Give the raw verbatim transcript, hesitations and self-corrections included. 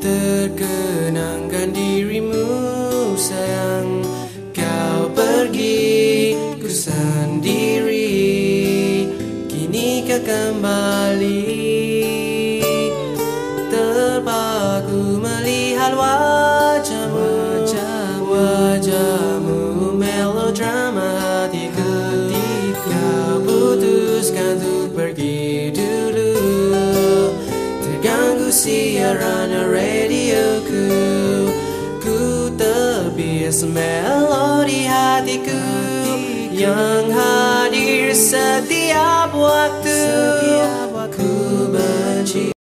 Terkenangkan dirimu sayang, kau pergi ku sendiri, kini kau kembali. Terpaku melihat wajahmu, wajahmu melodrama hatiku. Kau putuskan untuk pergi dulu, terganggu siaran radioku. Ku terbiasa melodi hatiku yang hadir setiap waktu. Ku benci